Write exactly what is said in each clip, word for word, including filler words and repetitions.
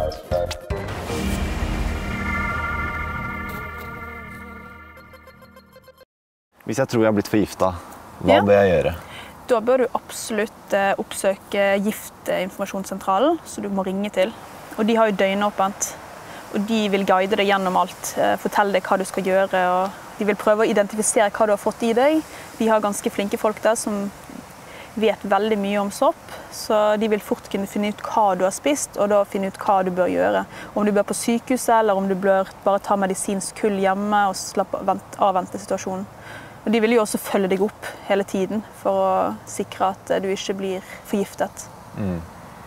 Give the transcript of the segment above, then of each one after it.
Hvis jeg tror jeg har blitt forgiftet, hva ja. bør jeg gjøre? Da bør du absolutt oppsøke Giftinformasjonssentralen, så du må ringe til. Og de har jo døgnåpent, og de vil guide deg gjennom alt, fortelle deg hva du skal gjøre, og de vil prøve å identifisere hva du har fått i deg. De har ganske flinke folk der som vet veldig mye om sopp, så de vil fort kunne finne ut hva du har spist, og da finne ut hva du bør gjøre. Om du bør på sykehuset, eller om du bør bare ta medisinsk kull hjemme og slappe, avvente situasjonen. Og de vil jo også følge deg opp hele tiden for å sikre at du ikke blir forgiftet. Mm.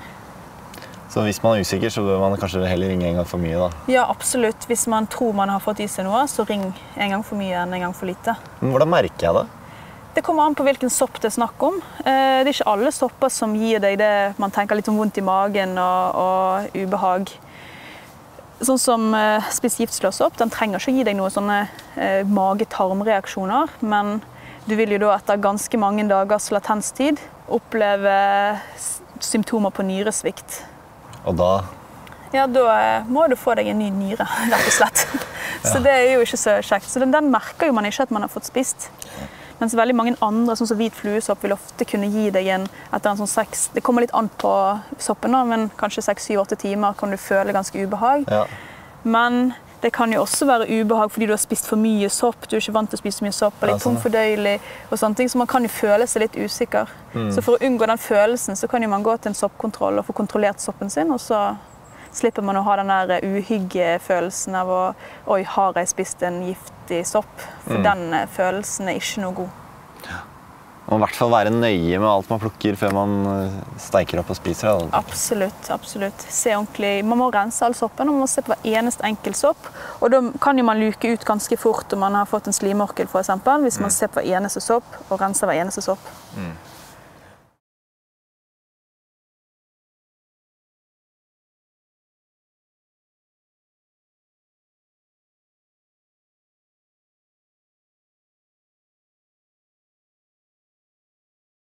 Så hvis man er usikker, så bør man kanskje heller ringe en gang for mye da? Ja, absolutt. Hvis man tror man har fått i seg noe, så ring en gang for mye enn en gang for lite. Men hvordan merker jeg det? Det kommer an på hvilken sopp det er snakk om. Det er ikke alle sopper som gir deg det man tenker litt om vondt i magen og, og ubehag. Sånn som eh, spesigiftsløssopp, den trenger ikke å gi deg noen sånne eh, mage-tarmreaksjoner, men du vil jo da etter ganske mange dagers latenstid oppleve symptomer på nyresvikt. Og da? Ja, da eh, må du få deg en ny nyre, rett og slett. Så ja. Det er jo ikke så kjekt. Så den, den merker jo man ikke at man har fått spist. Mens veldig mange andre, sånn som hvit fluesopp, vil ofte kunne gi deg en, etter en sånn seks, det kommer litt an på soppen da, men kanskje seks, syv, åtte timer kan du føle ganske ubehag. Ja. Men det kan jo også være ubehag fordi du har spist for mye sopp, du er ikke vant til å spise mye sopp, og litt ja, sånn. Tomfordøyelig og sånne ting, så man kan jo føle seg litt usikker. Mm. Så for å unngå den følelsen, så kan jo man gå til en soppkontroll og få kontrollert soppen sin, og så slipper man å ha den der uhyggefølelsen av å, oi, har jeg spist en giftig sopp? For mm. den følelsen er ikke noe god. Ja. Man må i hvert fall være nøye med alt man plukker før man steiker opp og spiser det. Absolutt, absolutt. Se ordentlig. Man må rense all soppen, og man må se på hver eneste enkel sopp. Og da kan jo man luke ut ganske fort om man har fått en slimorkel, for eksempel, hvis man mm. ser på hver eneste sopp og renser hver eneste sopp. Mm.